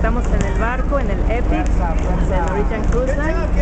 Estamos en el barco, en el Epic de Norwegian Cruise Line.